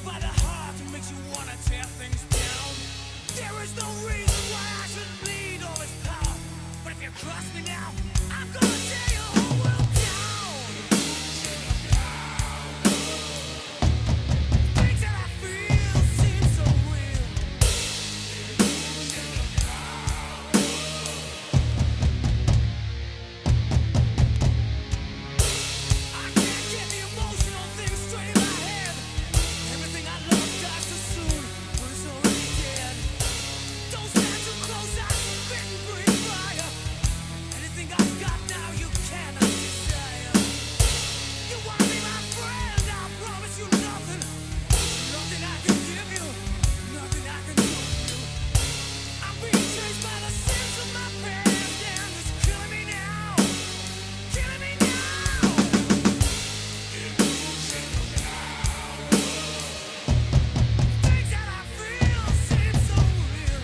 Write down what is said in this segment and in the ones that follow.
by the heart that makes you wanna tear things down. There is no reason why I should bleed all this power. But if you cross me now, I'm gonna tear your whole world down. Things that I feel seem so real. I can't get the emotional things straight in my head. Everything I love dies too soon when it's already dead. Don't stand too close, I spit and breathe fire. Anything I've got now you cannot desire. You wanna be my friend, I'll promise you nothing. Nothing I can give you, nothing I can do for you. I'm being chased by the sins of my past, and it's killing me now. Killing me now. Things that I feel seem so real.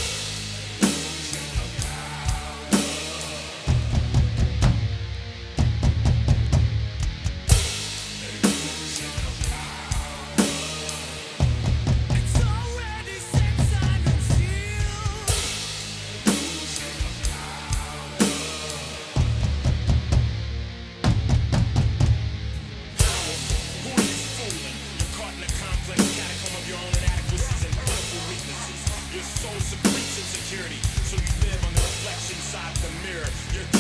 It's already set, signed and sealed. Who are you fooling? You're caught in a complex catacomb of your own inadequacies and pitiful weaknesses. Your soul secretes insecurity, so you live on the reflection side of the mirror. You're